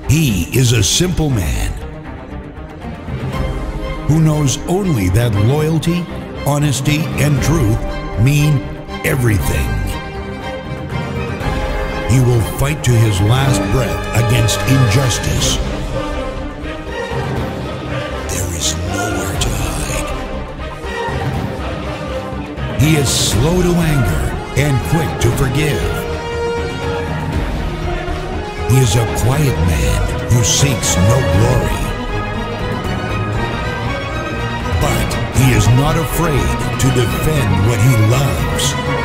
He is a simple man who knows only that loyalty, honesty, and truth mean everything. He will fight to his last breath against injustice. There is nowhere to hide. He is slow to anger and quick to forgive. He is a quiet man who seeks no glory. But he is not afraid to defend what he loves.